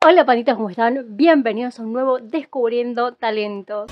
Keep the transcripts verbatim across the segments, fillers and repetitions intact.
Hola panitas, ¿cómo están? Bienvenidos a un nuevo Descubriendo Talentos.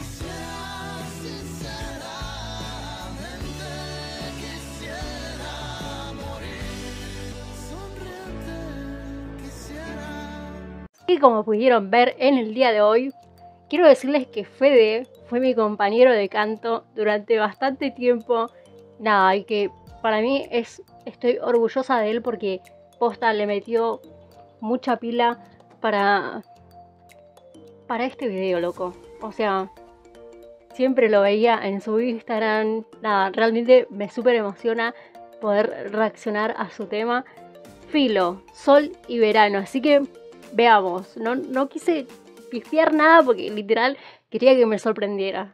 Y como pudieron ver en el día de hoy, quiero decirles que Fede fue mi compañero de canto durante bastante tiempo. Nada, y que para mí es, estoy orgullosa de él porque posta le metió mucha pila para, para este video, loco. O sea, siempre lo veía en su Instagram. Nada, realmente me súper emociona poder reaccionar a su tema. Filo, sol y verano. Así que veamos. No, no quise pifiar nada porque literal quería que me sorprendiera.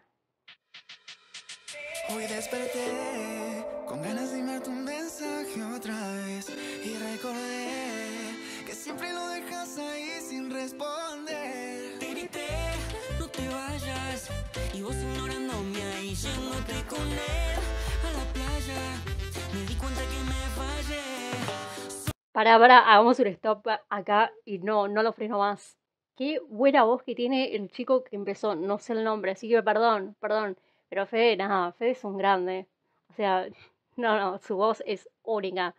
Hoy desperté con ganas de enviar tu mensaje otra vez y recordé que siempre lo dejas ahí sin responder. Te grité, no te vayas y vos ignorándome ahí yéndote con él a la playa. Me di cuenta que me fallé. Para, para, hagamos un stop acá y no, no lo freno más. Qué buena voz que tiene el chico que empezó, no sé el nombre, así que perdón, perdón. Pero Fede, nada, Fede es un grande. O sea, no, no, su voz es única.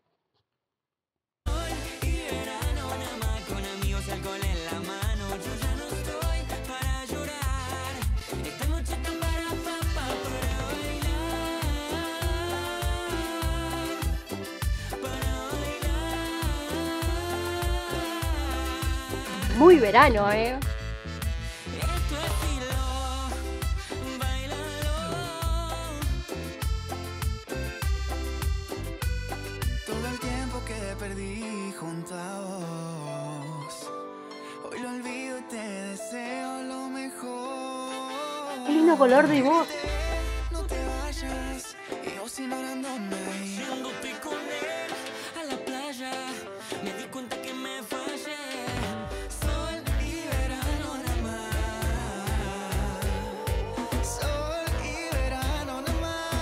Muy verano, eh. Todo el tiempo que perdí junto a vos, hoy lo olvido y te deseo lo mejor. Qué lindo color de voz. No te vayas y vos ignorándome yéndote con él a la playa. Me di cuenta que me fallé. Sol y verano nada más. Sol y verano nada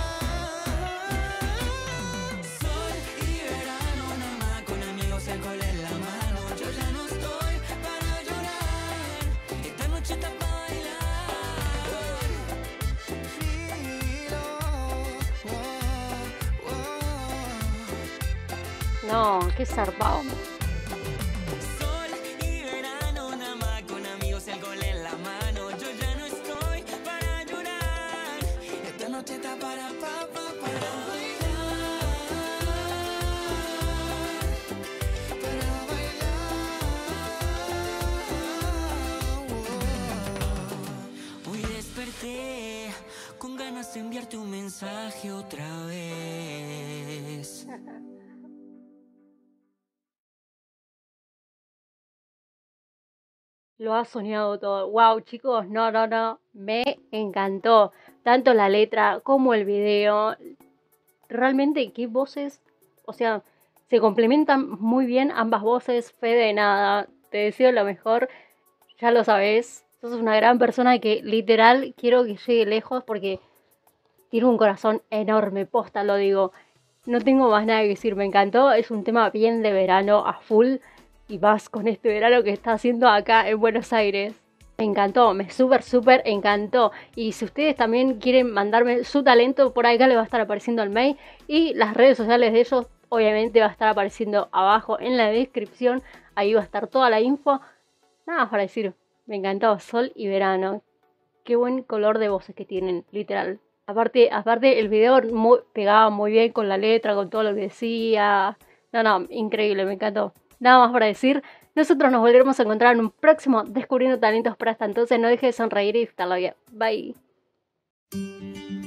más. Sol y verano nada más. Con amigos y alcohol en la mano. Yo ya no estoy para llorar. Esta noche está para bailar. Filo, oh, oh. No, qué zarpado. Sol y verano nada más, con amigos y alcohol en la mano. Yo ya no estoy para llorar. Esta noche está para papá, para bailar, para bailar. Hoy desperté con ganas de enviarte un mensaje otra vez. Lo ha soñado todo. Wow, chicos, no, no, no. Me encantó. Tanto la letra como el video. Realmente, qué voces. O sea, se complementan muy bien ambas voces. Fede, nada. Te deseo lo mejor. Ya lo sabes. Sos una gran persona que literal quiero que llegue lejos porque tiene un corazón enorme. Posta, lo digo. No tengo más nada que decir. Me encantó. Es un tema bien de verano a full. Y más con este verano que está haciendo acá en Buenos Aires. Me encantó, me súper, súper encantó. Y si ustedes también quieren mandarme su talento, por acá les va a estar apareciendo el mail. Y las redes sociales de ellos, obviamente, va a estar apareciendo abajo en la descripción. Ahí va a estar toda la info. Nada más para decir, me encantó, sol y verano. Qué buen color de voces que tienen, literal. Aparte, aparte el video muy, pegaba muy bien con la letra, con todo lo que decía. No, no, increíble, me encantó. Nada más para decir, nosotros nos volveremos a encontrar en un próximo Descubriendo Talentos. Para hasta entonces, no dejes de sonreír y disfrutarlo bien. Bye.